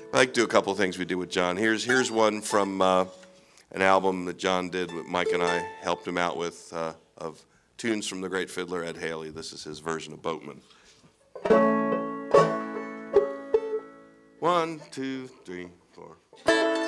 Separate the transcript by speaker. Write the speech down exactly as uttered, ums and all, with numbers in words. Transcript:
Speaker 1: I like to do a couple of things we did with John. Here's here's one from uh, an album that John did, that Mike and I helped him out with, uh, of tunes from the great fiddler Ed Haley. This is his version of Boatman. One, two, three, four.